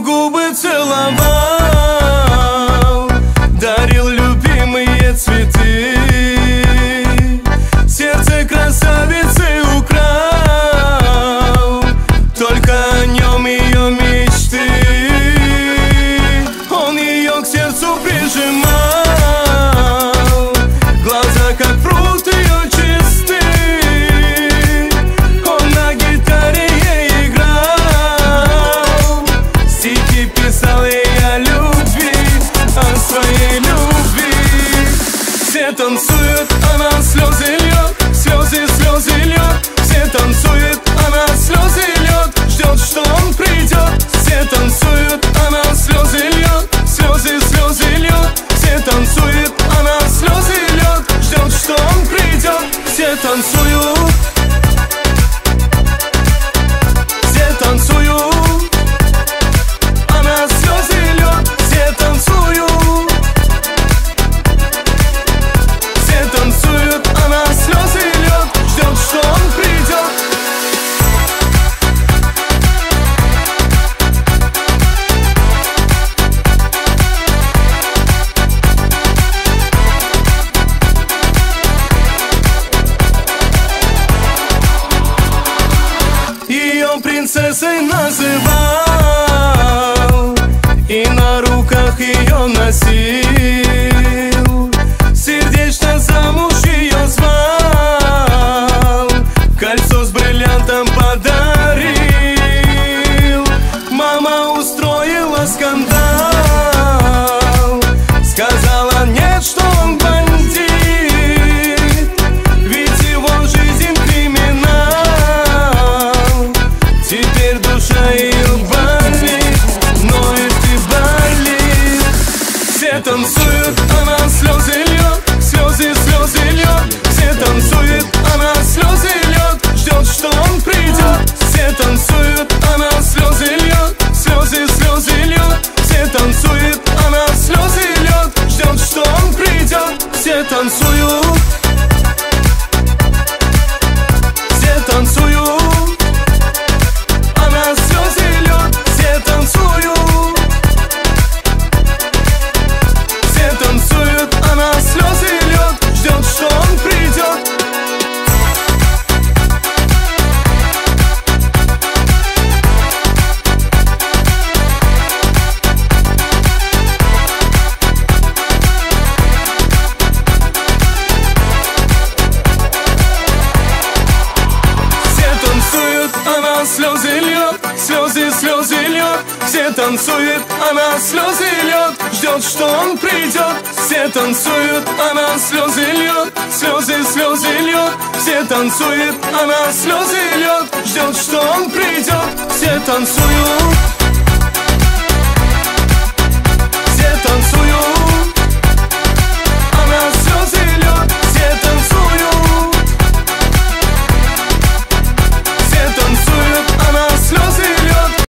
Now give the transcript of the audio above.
губы целовал, дарил любимые цветы, сердце красавицы украл, только о нем ее мечты. Он ее к сердцу прижимал, глаза как пруд ее чисты. Он на гитаре ей играл, стихи писал ей о любви, о своей любви. Все танцуют, она слезы льет, слезы, слезы льет. Все танцуют, она слезы льет, ждет, что он придет. Все танцуют, она слезы льет, слезы, слезы льет. Все танцуют, она слезы льет, ждет, что он придет. Все танцуют, все танцуют, она слезы льет. Все танцуют, все танцуют, она слезы льет, ждет, что он придет. Ее принцессой называл и на руках ее носил, сердечно замуж ее звал, кольцо с бриллиантом подарил. Мама устроила скандал, сказала нет, что он бандит, ведь его жизнь криминал. Теперь душа ее болит, ноет и болит. Все танцуют, она слезы льет, слезы, слезы льет. Все танцуют, она слезы льет, ждет, что он придет. Все танцуют, она слезы льет, слезы, слезы льет. Все танцуют, она слезы льет, ждет, что он придет. Все танцуют, все танцуют, она слезы льет. Все танцуют, все танцуют, она слезы льет, ждет, что он придет. Все танцуют, она слезы льет, слезы, слезы льет. Все танцуют, она слезы льет, ждет, что он придет. Все танцуют, она слезы льет, слезы, слезы льет. Все танцуют, она слезы льет, ждет, что он придет. Все танцуют.